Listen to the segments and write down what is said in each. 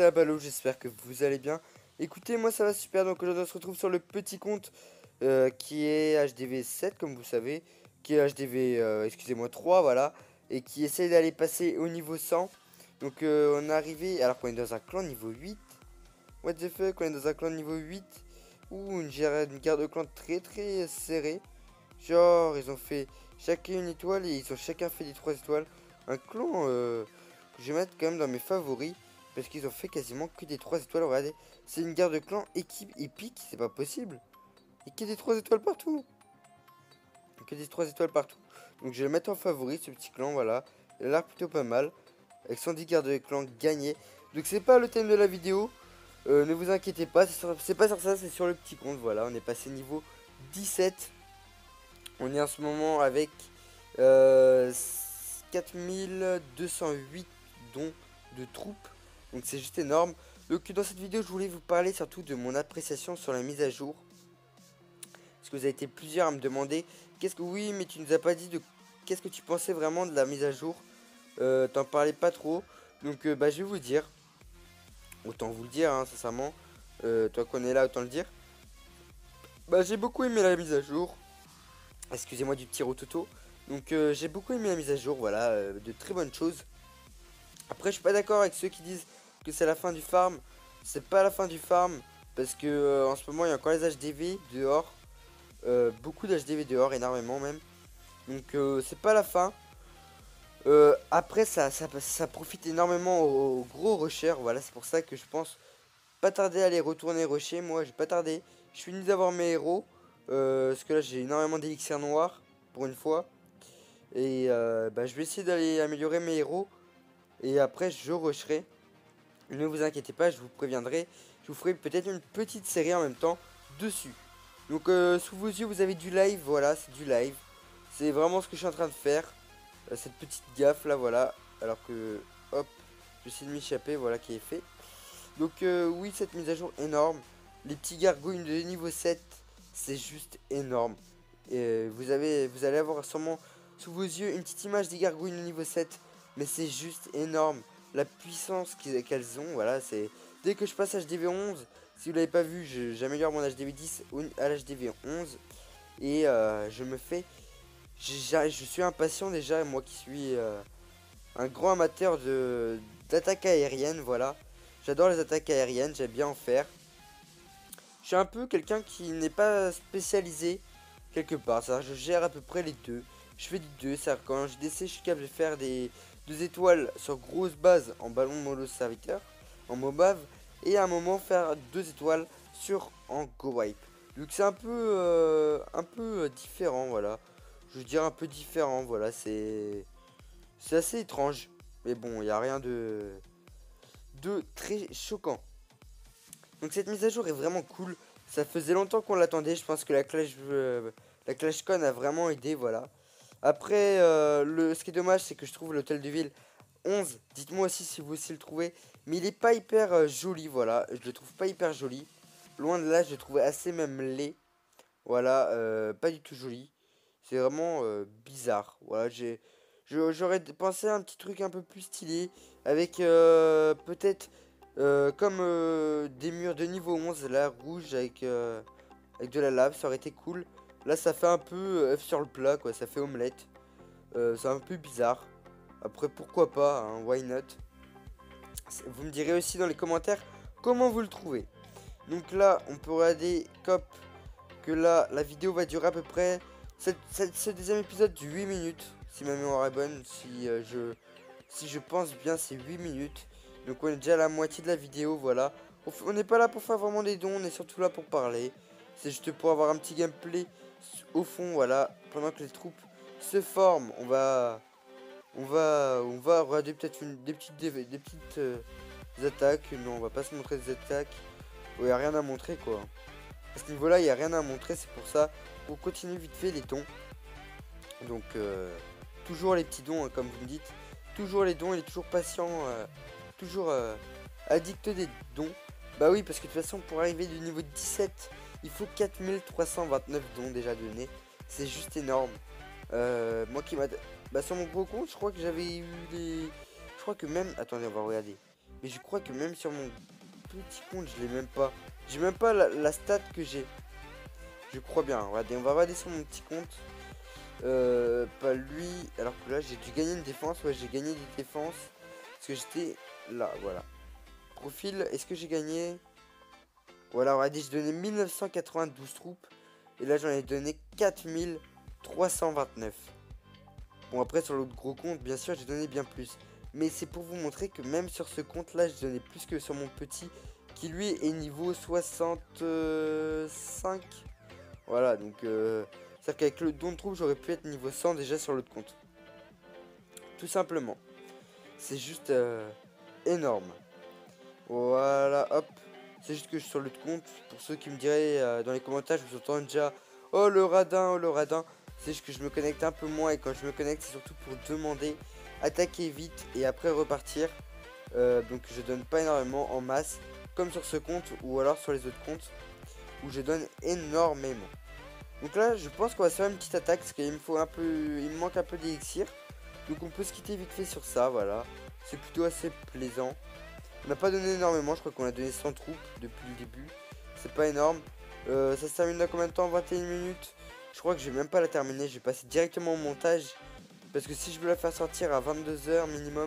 c'est Abalo, j'espère que vous allez bien. Écoutez, moi ça va super, donc aujourd'hui on se retrouve sur le petit compte qui est HDV 7 comme vous savez, qui est HDV, excusez-moi 3 voilà, et qui essaye d'aller passer au niveau 100. Donc on est arrivé, alors qu'on est dans un clan niveau 8. What the fuck, on est dans un clan niveau 8, ou une guerre de clan très serrée. Genre ils ont fait chacun une étoile et ils ont chacun fait des 3 étoiles. Un clan que je vais mettre quand même dans mes favoris. Parce qu'ils ont fait quasiment que des 3 étoiles. Regardez, c'est une guerre de clan équipe épique, c'est pas possible. Et que des 3 étoiles partout. Que des 3 étoiles partout. Donc je vais le mettre en favori ce petit clan, voilà. Il a l'air plutôt pas mal. Avec 110 guerres de clan gagnées. Donc c'est pas le thème de la vidéo. Ne vous inquiétez pas, c'est pas sur ça, c'est sur le petit compte. Voilà, on est passé niveau 17. On est en ce moment avec 4208 dons de troupes. Donc c'est juste énorme. Donc dans cette vidéo je voulais vous parler surtout de mon appréciation sur la mise à jour. Parce que vous avez été plusieurs à me demander qu'est-ce que oui mais tu nous as pas dit de qu'est-ce que tu pensais vraiment de la mise à jour. T'en parlais pas trop. Donc bah je vais vous dire. Autant vous le dire hein, sincèrement. Toi qu'on est là autant le dire. Bah j'ai beaucoup aimé la mise à jour. Excusez-moi du petit rototo. Donc j'ai beaucoup aimé la mise à jour, voilà, de très bonnes choses. Après je suis pas d'accord avec ceux qui disent que c'est la fin du farm. C'est pas la fin du farm. Parce que en ce moment il y a encore les HDV dehors. Beaucoup d'HDV dehors, énormément même. Donc c'est pas la fin. Après ça profite énormément aux gros rushers. Voilà, c'est pour ça que je pense pas tarder à aller retourner rusher. Moi j'ai pas tardé. Je finis d'avoir mes héros. Parce que là j'ai énormément d'élixir noir pour une fois. Et bah, je vais essayer d'aller améliorer mes héros. Et après je rusherai. Ne vous inquiétez pas, je vous préviendrai. Je vous ferai peut-être une petite série en même temps dessus. Donc sous vos yeux vous avez du live, voilà, c'est du live. C'est vraiment ce que je suis en train de faire. Cette petite gaffe là, voilà. Alors que, hop, j'essaie de m'échapper, voilà qui est fait. Donc oui, cette mise à jour énorme. Les petits gargouilles de niveau 7, c'est juste énorme. Et vous allez avoir sûrement sous vos yeux une petite image des gargouilles de niveau 7. Mais c'est juste énorme. La puissance qu'elles ont, voilà, c'est... Dès que je passe HDV 11, si vous l'avez pas vu, j'améliore mon HDV 10 à l'HDV 11. Et je me fais... Je suis impatient déjà, moi qui suis un grand amateur d'attaque aérienne, voilà. J'adore les attaques aériennes, j'aime bien en faire. Je suis un peu quelqu'un qui n'est pas spécialisé quelque part, c'est-à-dire je gère à peu près les deux. Je fais du 2, c'est-à-dire quand je décès, je suis capable de faire des 2 étoiles sur grosse base en ballon de mollo serviteur, en mobave, et à un moment faire 2 étoiles sur en go wipe. Donc c'est un peu différent, voilà. Je veux dire un peu différent, voilà, c'est assez étrange. Mais bon, il n'y a rien de très choquant. Donc cette mise à jour est vraiment cool. Ça faisait longtemps qu'on l'attendait. Je pense que la ClashCon a vraiment aidé, voilà. Après, ce qui est dommage, c'est que je trouve l'hôtel de ville 11. Dites-moi aussi si vous aussi le trouvez. Mais il est pas hyper joli, voilà. Je le trouve pas hyper joli. Loin de là, je le trouvais assez même laid. Voilà, pas du tout joli. C'est vraiment bizarre. Voilà, j'aurais pensé à un petit truc un peu plus stylé. Avec peut-être comme des murs de niveau 11, là, rouge avec de la lave. Ça aurait été cool. Là, ça fait un peu œuf sur le plat, quoi. Ça fait omelette. C'est un peu bizarre. Après, pourquoi pas, hein, why not. Vous me direz aussi dans les commentaires comment vous le trouvez. Donc là, on peut regarder COP que là, la vidéo va durer à peu près... Ce deuxième épisode de 8 minutes, si ma mémoire est bonne, si je pense bien, c'est 8 minutes. Donc on est déjà à la moitié de la vidéo, voilà. On n'est pas là pour faire vraiment des dons, on est surtout là pour parler. C'est juste pour avoir un petit gameplay au fond, voilà. Pendant que les troupes se forment, on va regarder peut-être des petites attaques. Non, on va pas se montrer des attaques. Il n'y a rien à montrer, quoi. À ce niveau-là, il n'y a rien à montrer, c'est pour ça. On continue vite fait les dons. Donc, toujours les petits dons, hein, comme vous me dites. Toujours les dons, il est toujours patient, toujours addict des dons. Bah oui, parce que de toute façon, pour arriver du niveau 17, il faut 4329 dons déjà donnés. C'est juste énorme. Moi qui m'a... Bah sur mon gros compte, je crois que j'avais eu des... Je crois que même... Attendez, on va regarder. Mais je crois que même sur mon petit compte, je l'ai même pas. J'ai même pas la stat que j'ai. Je crois bien. Regardez, on va regarder sur mon petit compte. Pas lui. Alors que là, j'ai dû gagner une défense. Ouais, j'ai gagné des défenses. Parce que j'étais là, voilà. Profil, est-ce que j'ai gagné? Voilà, regardez, j'ai donné 1992 troupes. Et là, j'en ai donné 4329. Bon, après, sur l'autre gros compte, bien sûr, j'ai donné bien plus. Mais c'est pour vous montrer que même sur ce compte-là, j'ai donné plus que sur mon petit, qui lui est niveau 65. Voilà, donc, c'est-à-dire qu'avec le don de troupes, j'aurais pu être niveau 100 déjà sur l'autre compte. Tout simplement. C'est juste énorme. Voilà, hop. C'est juste que je suis sur l'autre compte. Pour ceux qui me diraient dans les commentaires, je vous entends déjà oh le radin, oh le radin. C'est juste que je me connecte un peu moins. Et quand je me connecte, c'est surtout pour demander attaquer vite et après repartir. Donc je donne pas énormément en masse. Comme sur ce compte ou alors sur les autres comptes où je donne énormément. Donc là, je pense qu'on va se faire une petite attaque. Parce qu'il me faut un peu. Il me manque un peu d'élixir. Donc on peut se quitter vite fait sur ça. Voilà. C'est plutôt assez plaisant. On n'a pas donné énormément, je crois qu'on a donné 100 troupes depuis le début. C'est pas énorme. Ça se termine dans combien de temps? 21 minutes. Je crois que je vais même pas la terminer. Je vais passer directement au montage. Parce que si je veux la faire sortir à 22 h minimum.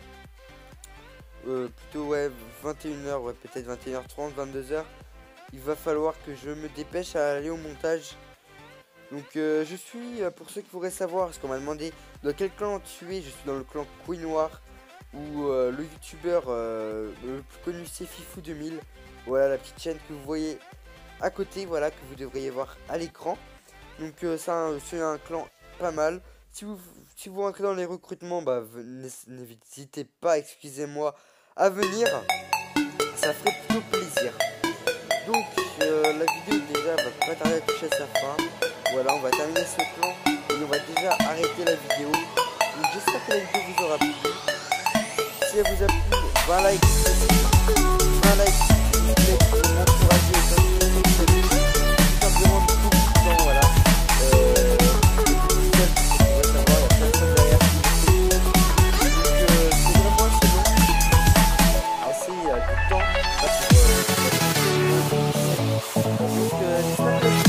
Plutôt ouais 21 h, ouais peut-être 21 h 30, 22 h. Il va falloir que je me dépêche à aller au montage. Donc je suis, pour ceux qui voudraient savoir, parce qu'on m'a demandé dans quel clan tu es, je suis dans le clan Queen Noir. Où le youtubeur le plus connu c'est Fifou 2000. Voilà la petite chaîne que vous voyez à côté, voilà, que vous devriez voir à l'écran. Donc ça c'est un clan pas mal. Si vous rentrez dans les recrutements, bah n'hésitez pas, excusez-moi, à venir. Ça ferait plutôt plaisir. Donc la vidéo déjà va pas tarder à toucher à sa fin. Voilà, on va terminer ce clan et on va déjà arrêter la vidéo. Donc j'espère que la vidéo vous aura plu. Si elle vous a plu, 20 likes, 20 likes, s'il vous plaît, pour m'encourager, tout simplement beaucoup de temps, voilà. C'est vraiment assez long, assez de temps, pas pour, donc j'espère que